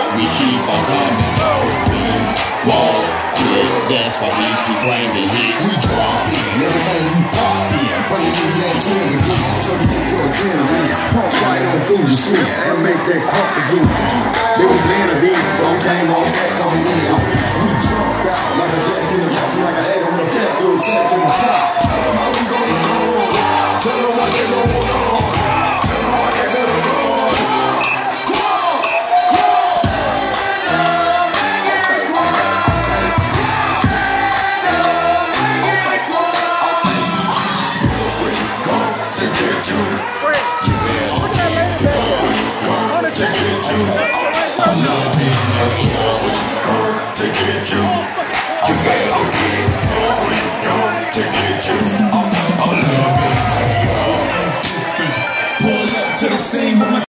we keep on coming. Wall, that's why we keep grinding hits. We dropping, everything we poppin'. Bringing you that twin again. Tell me you're a can of Pump right on through your skin and make that